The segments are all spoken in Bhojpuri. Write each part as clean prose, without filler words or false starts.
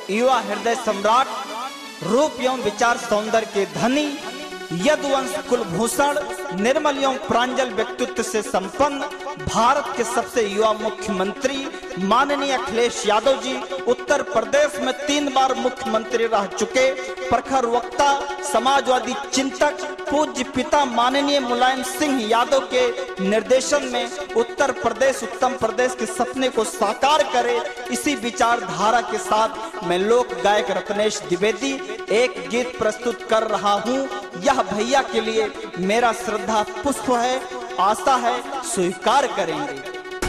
युवा हृदय सम्राट, रूप एवं विचार सौंदर्य के धनी, यदुवंश कुलभूषण, निर्मल एवं प्रांजल व्यक्तित्व से संपन्न भारत के सबसे युवा मुख्यमंत्री माननीय अखिलेश यादव जी उत्तर प्रदेश में 3 बार मुख्यमंत्री रह चुके प्रखर वक्ता, समाजवादी चिंतक, पूज्य पिता माननीय मुलायम सिंह यादव के निर्देशन में उत्तर प्रदेश उत्तम प्रदेश के सपने को साकार करे, इसी विचारधारा के साथ मैं लोक गायक रत्नेश द्विवेदी एक गीत प्रस्तुत कर रहा हूँ। यह भैया के लिए मेरा श्रद्धा पुष्प है, आशा है स्वीकार करेंगे।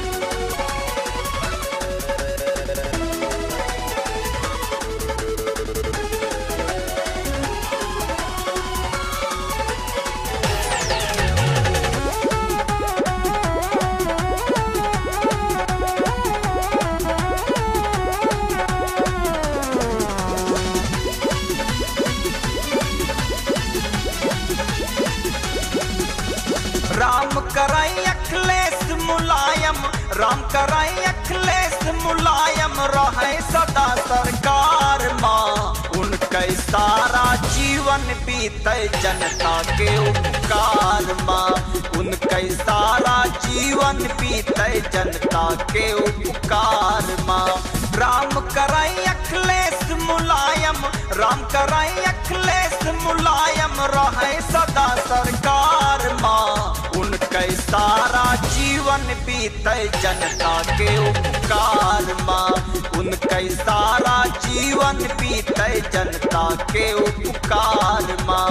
राम कराई अखिलेश मुलायम, राम कराई अखिलेश मुलायम, रहे सदा सरकार माँ। उनका सारा जीवन बीते जनता के उपकार माँ, उनका सारा जीवन बीते जनता के उपकार माँ। राम कराई अखिलेश मुलायम, राम कराई अखिलेश मुलायम, रहे सदा सरकार माँ। उनका सारा जीवन बीते जनता के उपकार माँ, उनका सारा जीवन बीते जनता के उपकार माँ।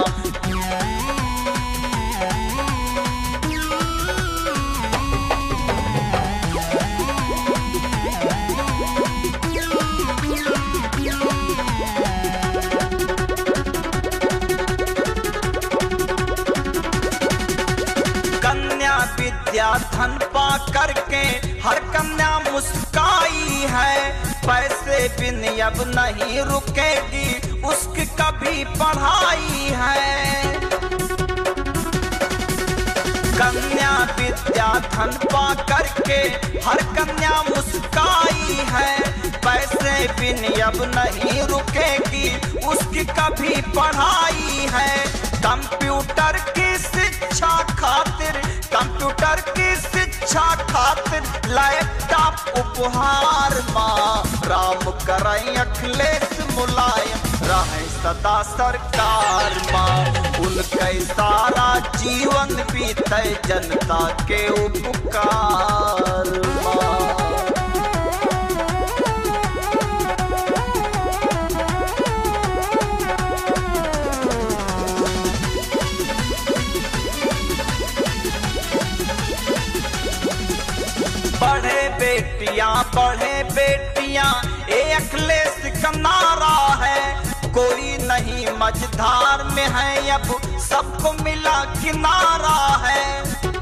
विद्या धन पा करके हर कन्या मुस्काई है, पैसे बिन अब नहीं रुकेगी उसकी कभी पढ़ाई है। कन्या विद्या धन पा करके हर कन्या मुस्काई है, पैसे बिन अब नहीं रुकेगी उसकी कभी पढ़ाई है। कंप्यूटर की शिक्षा खातिर, कंप्यूटर की शिक्षा खातिर लैपटॉप उपहार माँ। राम कराई अखिलेश मुलायम, रहे सदा सरकार माँ। उनका सारा जीवन बीते जनता के उपकार माँ। बढ़े बेटियां ए अखिलेश का नारा है, कोई नहीं मझधार में है अब सबको मिला किनारा है।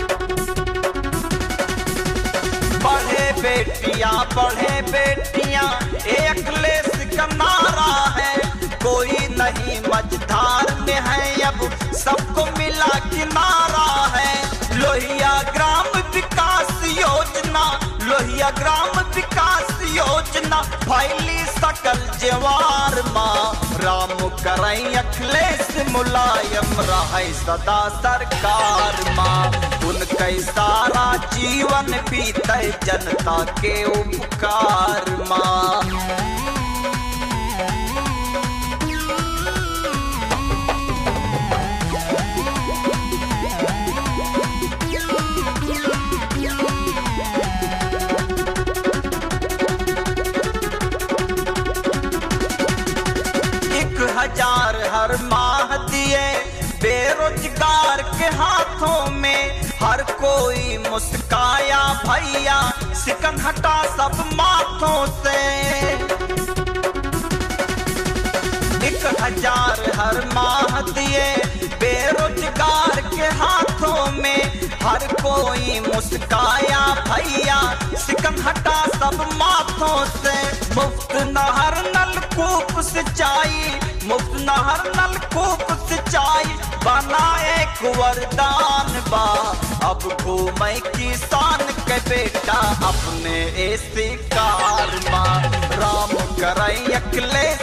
बढ़े बेटियां ए अखिलेश का नारा है, कोई नहीं मझधार में है अब सबको मिला किनारा है। लोहिया ग्राम विकास योजना, लोहिया ग्राम विकास योजना फैली सकल जवार माँ। राम कराई अखिलेश मुलायम, रहे सदा सरकार माँ। उनका सारा जीवन बीते जनता के उपकार माँ। हजार हर माह दिए बेरोजगार के हाथों में, हर कोई मुस्काया भैया सिकन हटा सब माथों से। 1000 हर माह दिए बेरोजगार के हाथों में, हर कोई मुस्काया भैया सिकन हटा सब माथों से। मुफ्त नहर नलकूप सिंचाई, मुफ्त नहर नलकूप सिंचाई बना एक वरदान बा। अब घूमे किसान के बेटा अपने ऐसी कार माँ। राम कराई अखिलेश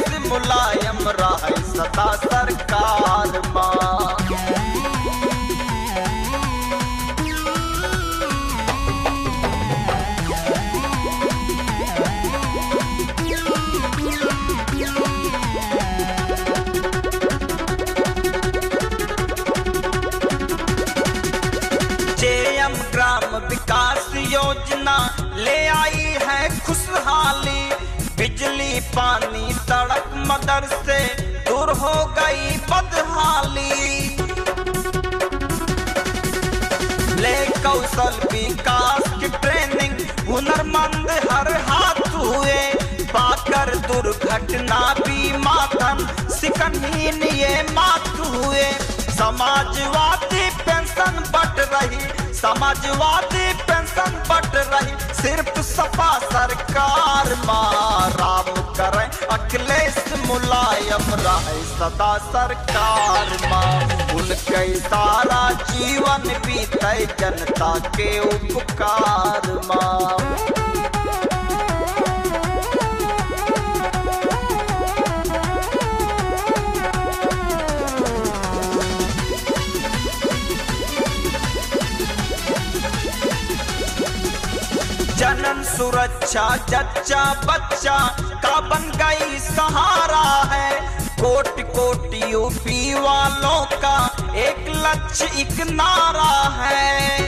पानी सड़क मदर से दूर हो गई बदहाली। ले कौशल विकास की ट्रेनिंग हुनरमंद हर हाथ हुए, पाकर दुर्घटना भी मातम सिकनहीन ये मात हुए। समाजवादी पेंशन बट रही, समाजवादी पेंशन बट रही, सिर्फ सपा सरकार माँ। राम करे अखिलेश मुलायम रहे सदा सरकार माँ। उनके सारा जीवन बीते जनता के उपकार माँ। जनन सुरक्षा जच्चा बच्चा का बन गई सहारा है। कोटि कोटि यूपी वालों का एक लक्ष्य एक नारा है।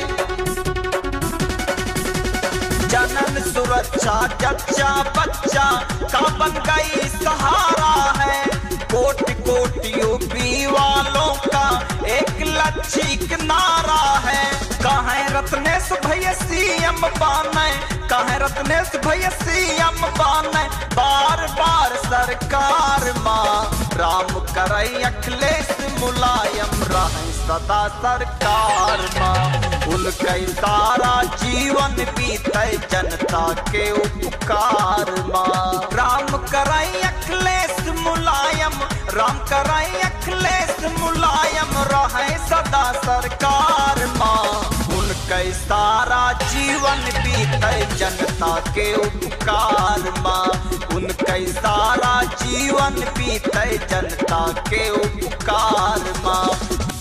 जनन सुरक्षा जच्चा बच्चा का बन गई सहारा है। कोटि कोटि यूपी वालों का एक लक्ष्य एक नारा है। कहे रत्नेश भैया सीएम बाने, कहे रत्नेश भैया सीएम बाने, बार बार सरकार माँ। राम करे अखिलेश मुलायम रहे सदा सरकार माँ। उनके सारा जीवन बीते जनता के उपकार माँ। राम करे अखिलेश मुलायम, राम करे अखिलेश मुलायम रहे सदा सरकार माँ। उनके सारा जीवन बीते जनता के उपकार माँ। उनके सारा जीवन बीते जनता के उपकार माँ।